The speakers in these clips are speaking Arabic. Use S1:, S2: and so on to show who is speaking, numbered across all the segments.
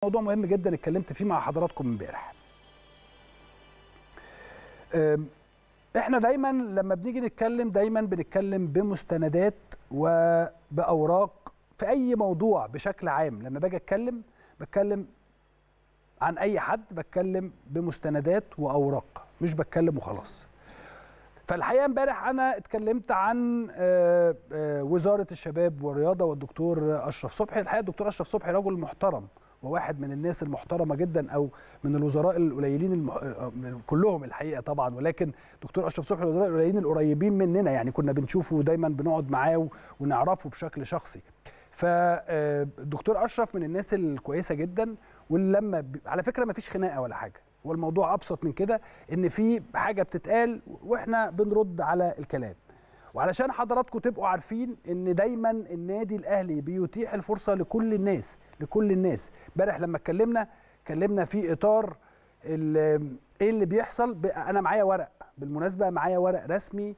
S1: موضوع مهم جدا اتكلمت فيه مع حضراتكم امبارح. احنا دايما لما بنيجي نتكلم دايما بنتكلم بمستندات وبأوراق في اي موضوع بشكل عام. لما باجي بتكلم عن اي حد بتكلم بمستندات واوراق، مش بتكلم وخلاص. فالحقيقه امبارح انا اتكلمت عن وزاره الشباب والرياضه والدكتور اشرف صبحي. الحقيقه الدكتور اشرف صبحي رجل محترم وواحد من الناس المحترمه جدا، او من الوزراء القليلين كلهم الحقيقه طبعا، ولكن دكتور اشرف صبحي الوزراء القليلين القريبين مننا، يعني كنا بنشوفه ودايما بنقعد معاه ونعرفه بشكل شخصي. فالدكتور اشرف من الناس الكويسه جدا، ولما على فكره ما فيش خناقه ولا حاجه، هو الموضوع ابسط من كده، ان في حاجه بتتقال واحنا بنرد على الكلام. وعلشان حضراتكم تبقوا عارفين ان دايما النادي الاهلي بيتيح الفرصه لكل الناس. امبارح لما اتكلمنا في اطار ايه اللي بيحصل. انا معايا ورق، بالمناسبه معايا ورق رسمي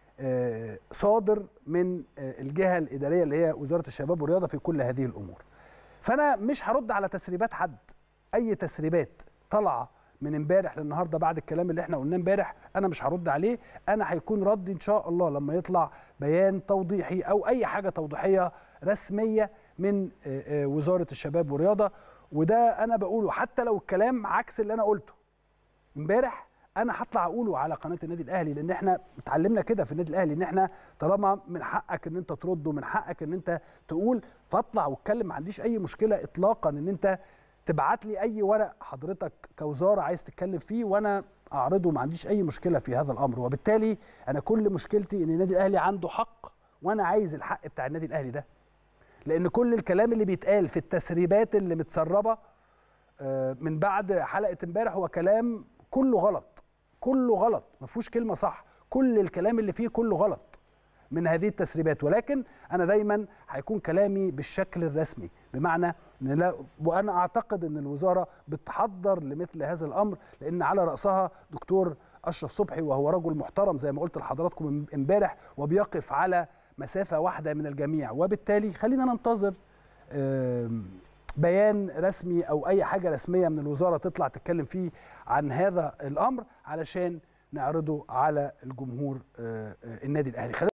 S1: صادر من الجهه الاداريه اللي هي وزاره الشباب والرياضه في كل هذه الامور. فانا مش هرد على تسريبات حد، اي تسريبات طالعه من امبارح للنهارده بعد الكلام اللي احنا قلناه امبارح انا مش هرد عليه. انا هيكون ردي ان شاء الله لما يطلع بيان توضيحي او اي حاجه توضيحيه رسميه من وزاره الشباب والرياضه. وده انا بقوله حتى لو الكلام عكس اللي انا قلته امبارح، انا هطلع اقوله على قناه النادي الاهلي، لان احنا اتعلمنا كده في النادي الاهلي ان احنا طالما من حقك ان انت ترد ومن حقك ان انت تقول، فاطلع واتكلم. ما عنديش اي مشكله اطلاقا ان انت تبعت لي اي ورق حضرتك كوزاره عايز تتكلم فيه وانا اعرضه، ما عنديش اي مشكله في هذا الامر. وبالتالي انا كل مشكلتي ان النادي الاهلي عنده حق، وانا عايز الحق بتاع النادي الاهلي ده، لان كل الكلام اللي بيتقال في التسريبات اللي متسربه من بعد حلقه امبارح هو كلام كله غلط، ما فيهوش كلمه صح. كل الكلام اللي فيه كله غلط من هذه التسريبات. ولكن انا دايما هيكون كلامي بالشكل الرسمي، بمعنى ان لا، وانا اعتقد ان الوزاره بتحضر لمثل هذا الامر، لان على راسها دكتور اشرف صبحي، وهو رجل محترم زي ما قلت لحضراتكم امبارح، وبيقف على مسافه واحده من الجميع. وبالتالي خلينا ننتظر بيان رسمي او اي حاجه رسميه من الوزاره تطلع تتكلم فيه عن هذا الامر علشان نعرضه على الجمهور النادي الاهلي.